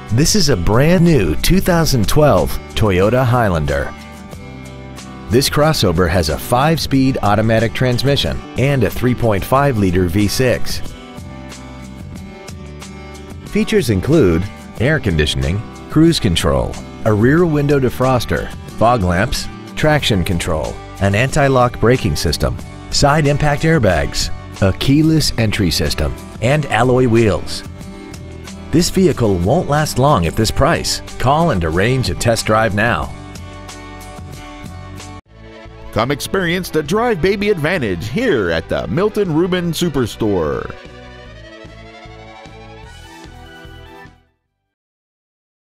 This is a brand new 2012 Toyota Highlander. This crossover has a 5-speed automatic transmission and a 3.5-liter V6. Features include air conditioning, cruise control, a rear window defroster, fog lamps, traction control, an anti-lock braking system, side impact airbags, a keyless entry system, and alloy wheels. This vehicle won't last long at this price. Call and arrange a test drive now. Come experience the Drive Baby Advantage here at the Milton Ruben Superstore.